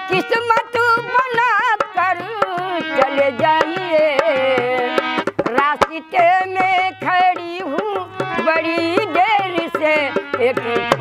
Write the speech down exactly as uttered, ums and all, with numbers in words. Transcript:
किस्मत बना कर चले जाइए। रास्ते में खड़ी हूँ बड़ी देर से, एक